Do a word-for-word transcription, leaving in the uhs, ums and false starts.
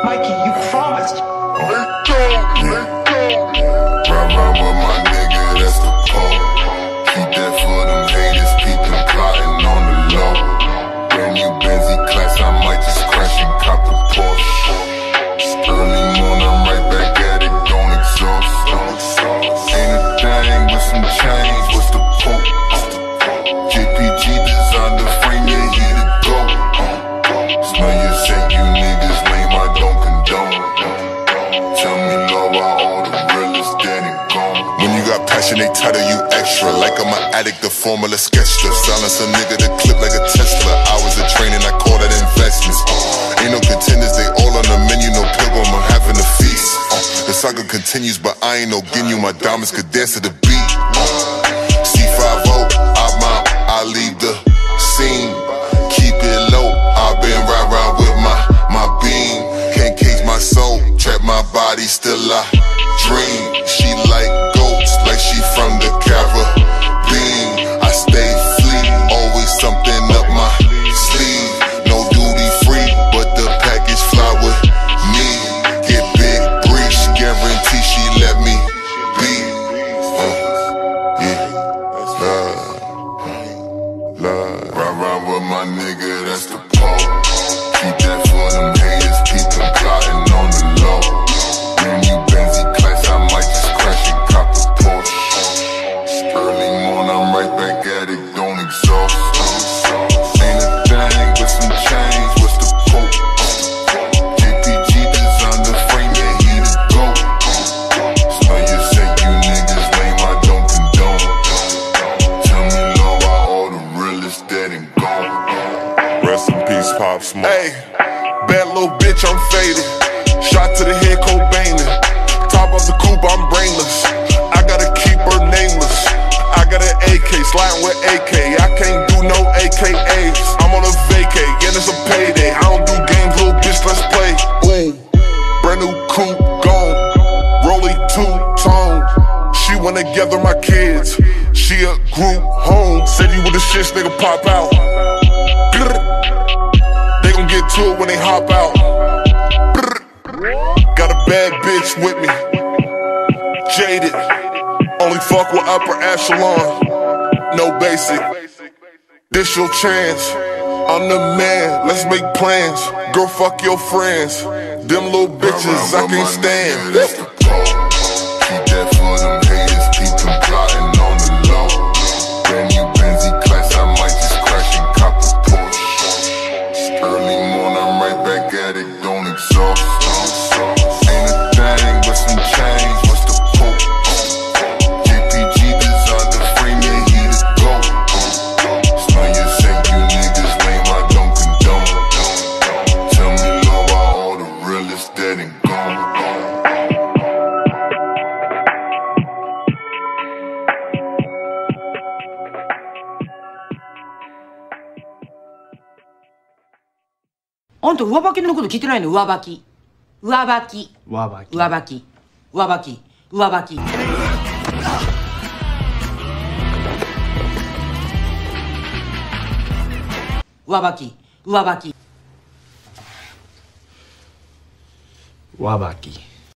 Mikey, you promised. Let go, let go. Ride, ride with my nigga, that's the pole. Keep that for them haters, keep them plotting on the low. Brand new Benzie class, I might just crash and cop the Porsche. Early morning, I'm right back at it, don't exhaust. Ain't a thing with some change, what's the quote? J P G designed the frame, yeah, here to go. Smell you say you niggas lame, I don't condone. Tell me love, why all the realest dead and gone. When you got passion, they title you extra. Like I'm an addict, the formula sketched up. Silence a nigga to clip like a Tesla. Hours of training, I call that investments. uh, Ain't no contenders, they all on the menu. No pilgrim, I'm having a feast. uh, The saga continues, but I ain't no Ginyu. My diamonds could dance to the beat. uh, C five oh, I'm out, I leave the scene. Keep it low, I've been ride ride with my, my beam. Can't cage my soul, trap my body, still I dream. She like goats, like she from the Caribbean. I stay fleet, always something up my sleeve. No duty free, but the package fly with me. Get big breach, guarantee she let me be. uh, Yeah, love, love. Ride ride with my nigga, that's the pole. Keep that for them haters, keep them plotting on the low. Brand new Benzie class, I might just crash and cop the Porsche. Early morning, I'm right back at it, don't exhaust. Ain't a thing with some change, what's the quote? J P G designed the frame, yeah, he the GOAT. Smell you say you niggas lame, I don't condone. Tell me love, why all the realest dead and gone. Rest in peace, Pop Smoke. Hey, bad little bitch, I'm faded. Shot to the head, Cobainin. Top of the coupe, I'm brainless. I gotta keep her nameless. I got an A K, sliding with A K. I can't do no A K As. I'm on a vacay, and it's a payday. I don't do games, little bitch, let's play. Ooh, brand new coupe, gone. Rolling two-tone. She wanna gather my kids. She a group home. Said you with the shits, nigga, pop out. They gon' get to it when they hop out. Got a bad bitch with me, jaded. Only fuck with upper echelon, no basic. This your chance, I'm the man, let's make plans. Girl, fuck your friends, them little bitches I can't stand. Keep that for them haters, keep them plotting on the low. Brand new Benzie class, I might just crash and cop the Porsche. Early morning, I'm right back at it, don't exhaust. Ain't a thing but some change, what's the quote? J P G designed the frame, yeah, he the GOAT. Smell you say you niggas lame, I don't condone. Tell me love, why all the realest dead and gone. あんた上履きのこと聞いてないの？上履き上履き上履き上履き上履き上履き上履き上履き上履き